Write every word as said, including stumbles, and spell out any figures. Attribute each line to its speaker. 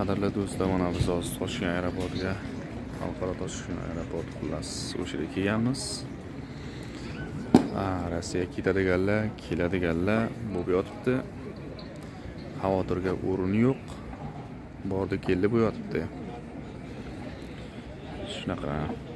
Speaker 1: Qadrli do'stlar, mana biz hozir Toshkent aeroportiga, xalqaro Toshkent aeroporti xullas o'sha yerga kelganmiz. Ha, Rossiyaga ketadiganlar, keladiganlar bo'lib yotibdi. Xavotirga o'rin yo'q. Bordi keldi bu yotibdi. Shunaqa.